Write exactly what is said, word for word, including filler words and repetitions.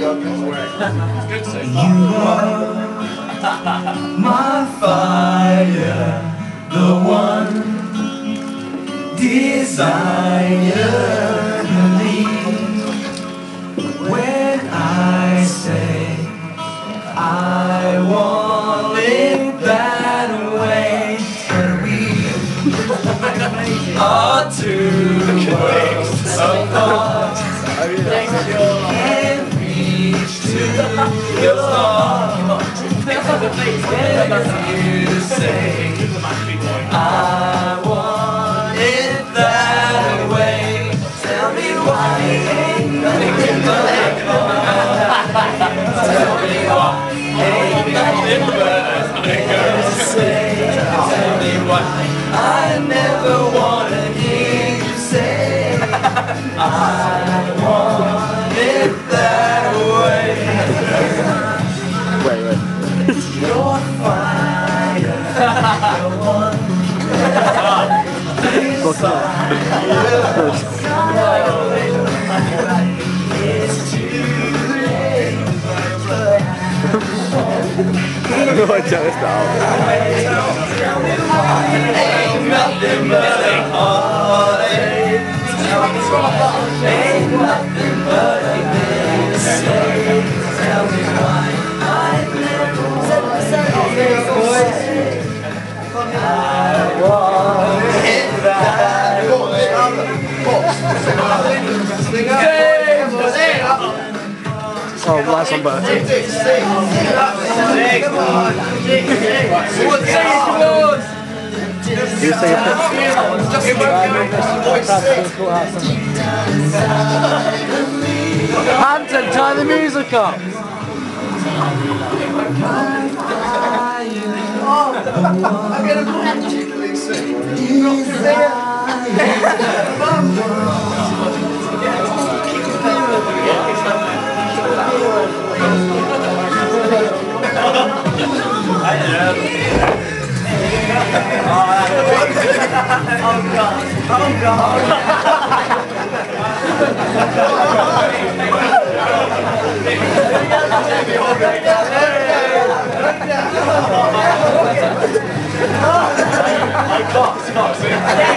are my fire, the one desire. Believe when I say I want it that way. And we are two worlds apart. Can't reach to your heart. When you say I want it that way, tell me why ain't nothing but a tell me why ain't nothing but a say. Tell me why I never wanna hear you say I want it that way. Wait, wait. You're fire, the one it's too late. Watch out, it's out. Ain't nothing but a heartache. Ain't nothing but a mistake. Tell me why I never wanna say I want it that way. Oh, last one, but you say a Hampton, turn the music up. I'm gonna particularly sing. Oh God! Oh God! I can't.